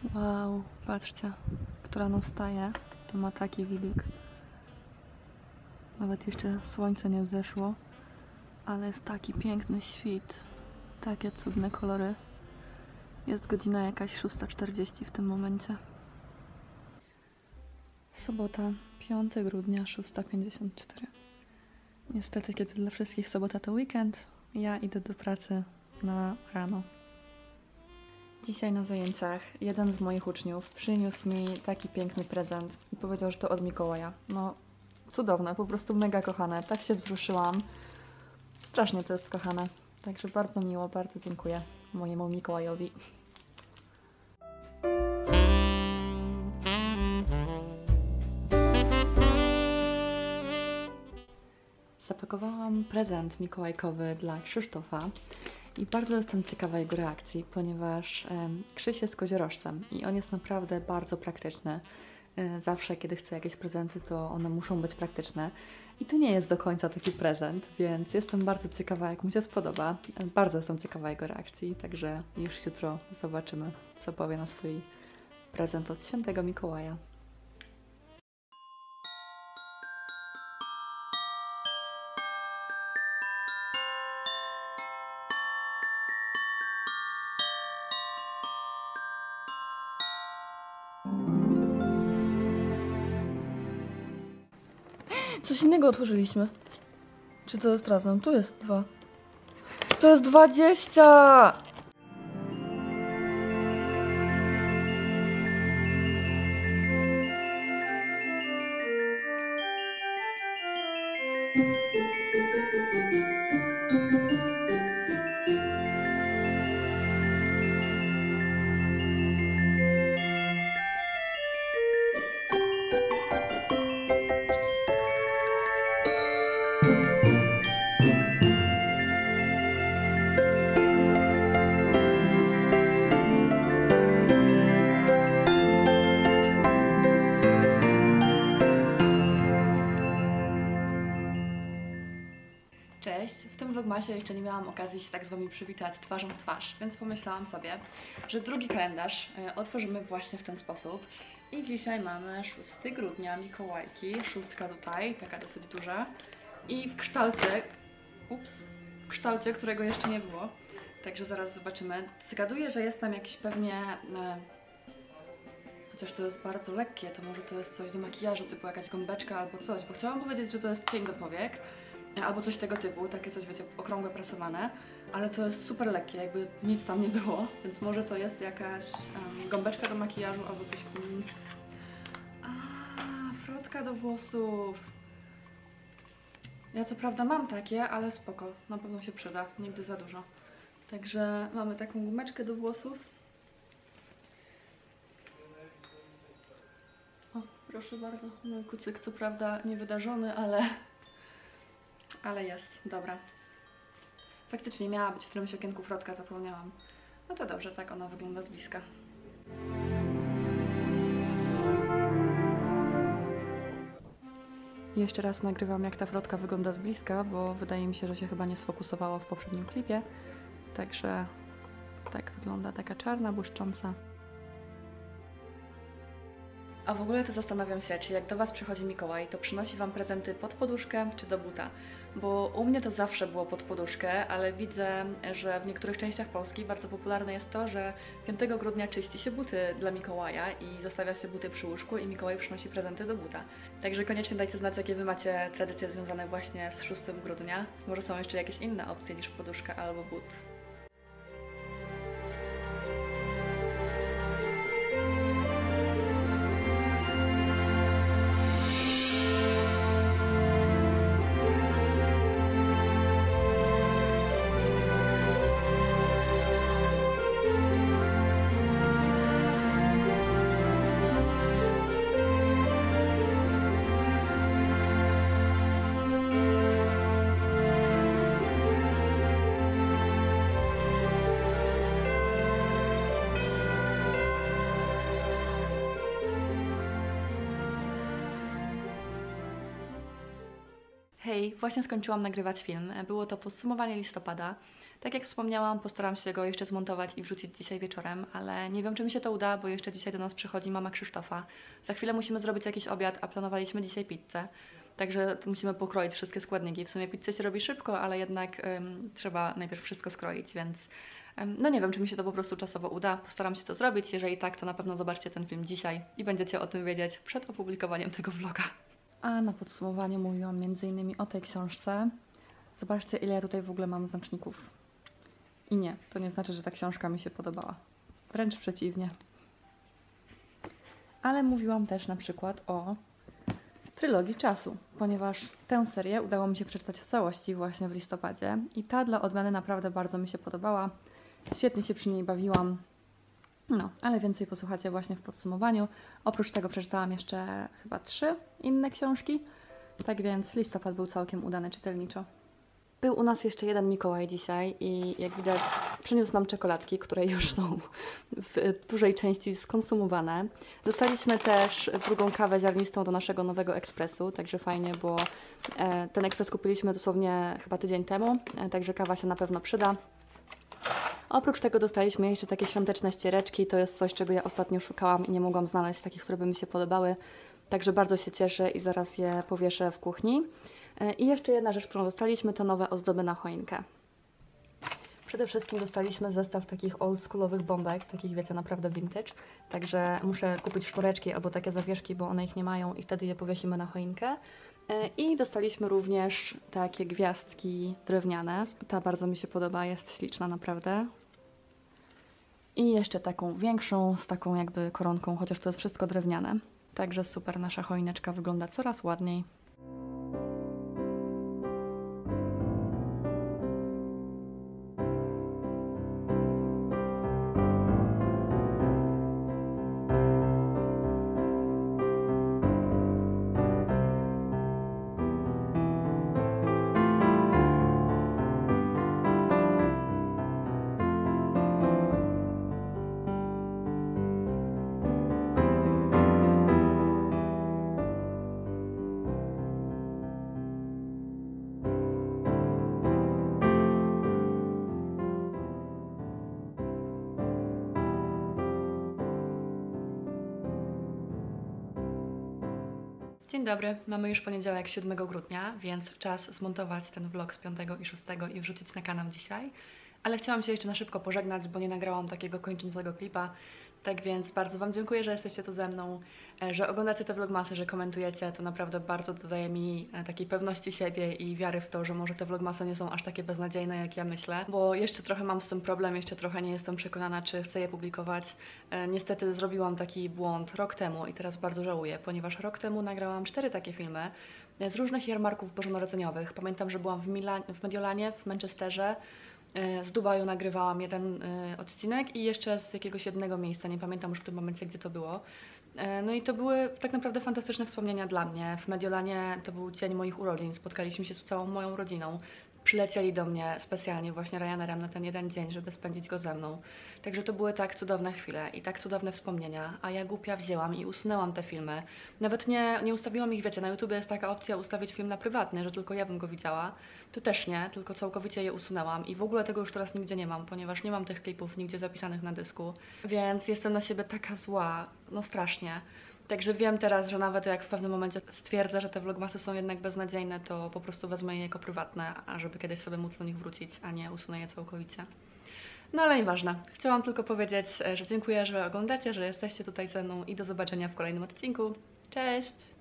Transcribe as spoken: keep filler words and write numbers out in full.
Wow, patrzcie, która rano wstaje, to ma taki widok. Nawet jeszcze słońce nie wzeszło, ale jest taki piękny świt, takie cudne kolory. Jest godzina jakaś szósta czterdzieści w tym momencie. Sobota, piątego grudnia, szósta pięćdziesiąt cztery. Niestety, kiedy dla wszystkich sobota to weekend, ja idę do pracy na rano. Dzisiaj na zajęciach jeden z moich uczniów przyniósł mi taki piękny prezent i powiedział, że to od Mikołaja. No, cudowne, po prostu mega kochane. Tak się wzruszyłam. Strasznie to jest kochane. Także bardzo miło, bardzo dziękuję mojemu Mikołajowi. Zapakowałam prezent mikołajkowy dla Krzysztofa i bardzo jestem ciekawa jego reakcji, ponieważ um, Krzyś jest koziorożcem i on jest naprawdę bardzo praktyczny. E, zawsze, kiedy chce jakieś prezenty, to one muszą być praktyczne. I to nie jest do końca taki prezent, więc jestem bardzo ciekawa, jak mu się spodoba. E, bardzo jestem ciekawa jego reakcji, także już jutro zobaczymy, co powie na swój prezent od świętego Mikołaja. Coś innego otworzyliśmy. Czy to jest razem? Tu jest dwa. To jest dwadzieścia! Cześć! W tym vlogmasie jeszcze nie miałam okazji się tak z Wami przywitać twarzą w twarz, więc pomyślałam sobie, że drugi kalendarz otworzymy właśnie w ten sposób. I dzisiaj mamy szóstego grudnia, Mikołajki, szóstka tutaj, taka dosyć duża. I w kształcie, ups, w kształcie, którego jeszcze nie było. Także zaraz zobaczymy. Zgaduję, że jest tam jakiś pewnie, e, chociaż to jest bardzo lekkie, to może to jest coś do makijażu, typu jakaś gąbeczka albo coś, bo chciałam powiedzieć, że to jest cień do powiek, albo coś tego typu, takie coś, wiecie, okrągłe, prasowane, ale to jest super lekkie, jakby nic tam nie było, więc może to jest jakaś um, gąbeczka do makijażu albo coś... A, frotka do włosów. Ja co prawda mam takie, ale spoko, na pewno się przyda, nigdy za dużo. Także mamy taką gumeczkę do włosów. O, proszę bardzo, mój kucyk co prawda niewydarzony, ale... Ale jest, dobra. Faktycznie miała być w którymś okienku frotka, zapomniałam. No to dobrze, tak ona wygląda z bliska. Jeszcze raz nagrywam, jak ta frotka wygląda z bliska, bo wydaje mi się, że się chyba nie sfokusowało w poprzednim klipie. Także tak wygląda, taka czarna, błyszcząca. A w ogóle to zastanawiam się, czy jak do Was przychodzi Mikołaj, to przynosi Wam prezenty pod poduszkę czy do buta? Bo u mnie to zawsze było pod poduszkę, ale widzę, że w niektórych częściach Polski bardzo popularne jest to, że piątego grudnia czyści się buty dla Mikołaja i zostawia się buty przy łóżku i Mikołaj przynosi prezenty do buta. Także koniecznie dajcie znać, jakie Wy macie tradycje związane właśnie z szóstego grudnia. Może są jeszcze jakieś inne opcje niż poduszka albo but. Hej, właśnie skończyłam nagrywać film. Było to podsumowanie listopada. Tak jak wspomniałam, postaram się go jeszcze zmontować i wrzucić dzisiaj wieczorem, ale nie wiem, czy mi się to uda, bo jeszcze dzisiaj do nas przychodzi mama Krzysztofa. Za chwilę musimy zrobić jakiś obiad, a planowaliśmy dzisiaj pizzę. Także musimy pokroić wszystkie składniki. W sumie pizzę się robi szybko, ale jednak ym, trzeba najpierw wszystko skroić, więc ym, no nie wiem, czy mi się to po prostu czasowo uda. Postaram się to zrobić. Jeżeli tak, to na pewno zobaczcie ten film dzisiaj i będziecie o tym wiedzieć przed opublikowaniem tego vloga. A na podsumowanie mówiłam między innymi o tej książce. Zobaczcie, ile ja tutaj w ogóle mam znaczników. I nie, to nie znaczy, że ta książka mi się podobała. Wręcz przeciwnie. Ale mówiłam też na przykład o Trylogii Czasu, ponieważ tę serię udało mi się przeczytać w całości właśnie w listopadzie i ta dla odmiany naprawdę bardzo mi się podobała. Świetnie się przy niej bawiłam. No, ale więcej posłuchacie właśnie w podsumowaniu. Oprócz tego przeczytałam jeszcze chyba trzy inne książki, tak więc listopad był całkiem udany czytelniczo. Był u nas jeszcze jeden Mikołaj dzisiaj i jak widać przyniósł nam czekoladki, które już są w dużej części skonsumowane. Dostaliśmy też drugą kawę ziarnistą do naszego nowego ekspresu, także fajnie, bo ten ekspres kupiliśmy dosłownie chyba tydzień temu, także kawa się na pewno przyda. Oprócz tego dostaliśmy jeszcze takie świąteczne ściereczki, to jest coś, czego ja ostatnio szukałam i nie mogłam znaleźć takich, które by mi się podobały, także bardzo się cieszę i zaraz je powieszę w kuchni. I jeszcze jedna rzecz, którą dostaliśmy, to nowe ozdoby na choinkę. Przede wszystkim dostaliśmy zestaw takich oldschoolowych bombek, takich wiecie, naprawdę vintage, także muszę kupić sznureczki albo takie zawieszki, bo one ich nie mają i wtedy je powiesimy na choinkę. I dostaliśmy również takie gwiazdki drewniane. Ta bardzo mi się podoba, jest śliczna naprawdę. I jeszcze taką większą, z taką jakby koronką, chociaż to jest wszystko drewniane. Także super, nasza choineczka wygląda coraz ładniej. Dzień dobry, mamy już poniedziałek siódmego grudnia, więc czas zmontować ten vlog z piątego i szóstego i wrzucić na kanał dzisiaj. Ale chciałam się jeszcze na szybko pożegnać, bo nie nagrałam takiego kończącego klipa. Tak więc bardzo Wam dziękuję, że jesteście tu ze mną, że oglądacie te vlogmasy, że komentujecie. To naprawdę bardzo dodaje mi takiej pewności siebie i wiary w to, że może te vlogmasy nie są aż takie beznadziejne, jak ja myślę. Bo jeszcze trochę mam z tym problem, jeszcze trochę nie jestem przekonana, czy chcę je publikować. Niestety zrobiłam taki błąd rok temu i teraz bardzo żałuję, ponieważ rok temu nagrałam cztery takie filmy z różnych jarmarków bożonarodzeniowych. Pamiętam, że byłam w, Milan w Mediolanie, w Manchesterze, z Dubaju nagrywałam jeden y, odcinek i jeszcze z jakiegoś jednego miejsca, nie pamiętam już w tym momencie, gdzie to było. Y, no i to były tak naprawdę fantastyczne wspomnienia dla mnie. W Mediolanie to był dzień moich urodzin, spotkaliśmy się z całą moją rodziną. Przylecieli do mnie specjalnie właśnie Ryanerem na ten jeden dzień, żeby spędzić go ze mną. Także to były tak cudowne chwile i tak cudowne wspomnienia, a ja głupia wzięłam i usunęłam te filmy. Nawet nie, nie ustawiłam ich, wiecie, na YouTubie jest taka opcja ustawić film na prywatny, że tylko ja bym go widziała. To też nie, tylko całkowicie je usunęłam i w ogóle tego już teraz nigdzie nie mam, ponieważ nie mam tych klipów nigdzie zapisanych na dysku. Więc jestem na siebie taka zła, no strasznie. Także wiem teraz, że nawet jak w pewnym momencie stwierdzę, że te vlogmasy są jednak beznadziejne, to po prostu wezmę je jako prywatne, a żeby kiedyś sobie móc do nich wrócić, a nie usunę je całkowicie. No ale nieważne. Chciałam tylko powiedzieć, że dziękuję, że oglądacie, że jesteście tutaj ze mną i do zobaczenia w kolejnym odcinku. Cześć!